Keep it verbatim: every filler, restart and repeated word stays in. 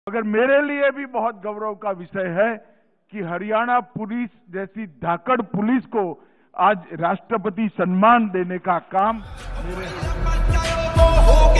मगर मेरे लिए भी बहुत गौरव का विषय है कि हरियाणा पुलिस जैसी धाकड़ पुलिस को आज राष्ट्रपति सम्मान देने का काम मेरे